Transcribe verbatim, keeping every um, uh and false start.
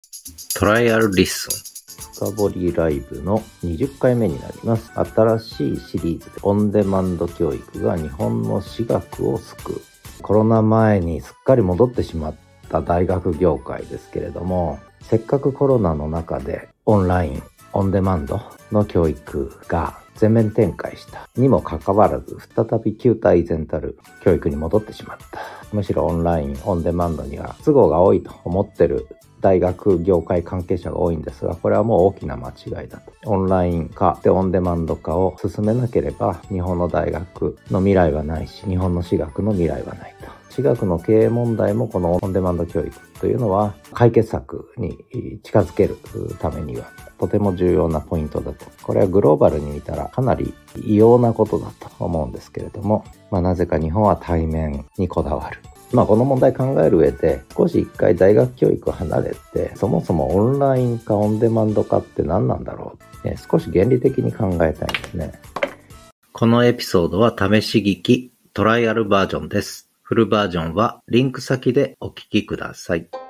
トライアルリッスン深掘りライブのにじゅっかいめになります。新しいシリーズでオンデマンド教育が日本の私学を救う。コロナ前にすっかり戻ってしまった大学業界ですけれども、せっかくコロナの中でオンラインオンデマンドの教育が全面展開したにもかかわらず、再び旧態依然たる教育に戻ってしまった。むしろオンラインオンデマンドには都合が多いと思ってる大学業界関係者が多いんですが、これはもう大きな間違いだと。オンライン化でオンデマンド化を進めなければ、日本の大学の未来はないし、日本の私学の未来はないと。私学の経営問題もこのオンデマンド教育というのは解決策に近づけるためにはとても重要なポイントだと。これはグローバルに見たらかなり異様なことだと思うんですけれども、まあなぜか日本は対面にこだわる。まあこの問題考える上で少し一回大学教育を離れて、そもそもオンライン化オンデマンド化って何なんだろう、ね、少し原理的に考えたいんですね。 このエピソードは試し聞きトライアルバージョンです。フルバージョンはリンク先でお聞きください。